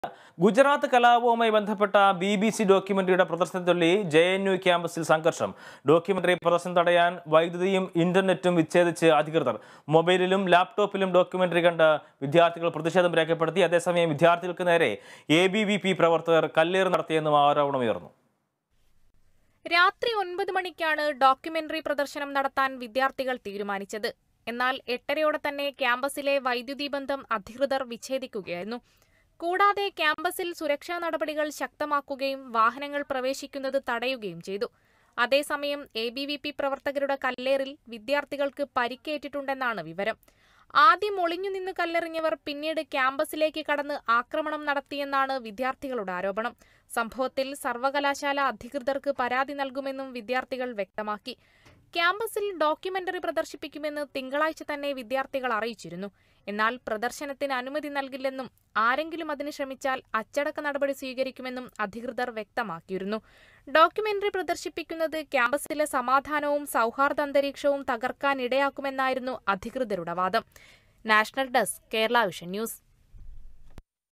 ഗുജറാത്ത് കലാപവുമായി ബന്ധപ്പെട്ട BBC ഡോക്യുമെന്ററിയുടെ പ്രദർശനത്തിലൊല്ലി JNU ക്യാമ്പസിൽ സംഘർഷം. ഡോക്യുമെന്ററി പ്രദർശനം തടയാൻ വൈദ്യുതിയും ഇന്റർനെറ്റും വിച്ഛേദിച്ച് അധികൃതർ. മൊബൈലിലും ലാപ്ടോപ്പിലും ഡോക്യുമെന്ററി കണ്ട് വിദ്യാർത്ഥികൾ പ്രതിഷേധം രേഖപ്പെടുത്തി. അതേസമയം വിദ്യാർത്ഥികൾക്ക് നേരെ ABVP പ്രവർത്തകർ കല്ലേറ് നടത്തിയെന്നും ആരോപണമുയർന്നു. രാത്രി 9 മണിക്കാണ് ഡോക്യുമെന്ററി പ്രദർശനം നടത്താൻ വിദ്യാർത്ഥികൾ തീരുമാനിച്ചത്. എന്നാൽ 8:30 തന്നെ ക്യാമ്പസിലെ വൈദ്യുതി ബന്ധം അധികൃതർ വിച്ഛേദിക്കുകയായിരുന്നു. കൂടാതെ ക്യാമ്പസിൽ സുരക്ഷാ നടപടികൾ ശക്തമാക്കുകയും വാഹനങ്ങൾ പ്രവേശിക്കുന്നത് തടയുകയും ചെയ്തു. അതേസമയം ABVP പ്രവർത്തകരുടെ കല്ലേറിൽ വിദ്യാർത്ഥികൾക്ക് പരിക്കേറ്റിട്ടുണ്ടെന്നാണ് വിവരം. ആദ്യം ഒളിഞ്ഞുനിന്ന് കല്ലെറിഞ്ഞവർ പിന്നീട് ക്യാമ്പസിലേക്ക് കടന്ന് ആക്രമണം നടത്തിയെന്നാണ് വിദ്യാർത്ഥികളുടെ ആരോപണം. സംഭവത്തിൽ സർവകലാശാല അധികൃതർക്ക് പരാതി നൽകുമെന്നും വിദ്യാർത്ഥികൾ വ്യക്തമാക്കി. ക്യാമ്പസിൽ ഡോക്യുമെന്ററി പ്രദർശിപ്പിക്കുമെന്ന് തിങ്കളാഴ്ച തന്നെ വിദ്യാർത്ഥികൾ അറിയിച്ചിരുന്നു. എന്നാൽ പ്രദർശനത്തിന് അനുമതി നൽകില്ലെന്നും ആരെങ്കിലും അതിന് ശ്രമിച്ചാൽ അച്ചടക്ക നടപടി സ്വീകരിക്കുമെന്നും അധികൃതർ വ്യക്തമാക്കിയിരുന്നു. ഡോക്യുമെന്ററി പ്രദർശിപ്പിക്കുന്നത് ക്യാമ്പസിലെ സമാധാനവും സൗഹാർദ്ദ അന്തരീക്ഷവും തകർക്കാൻ ഇടയാക്കുമെന്നായിരുന്നു അധികൃതരുടെ വാദം. National desk, Kerala vision news.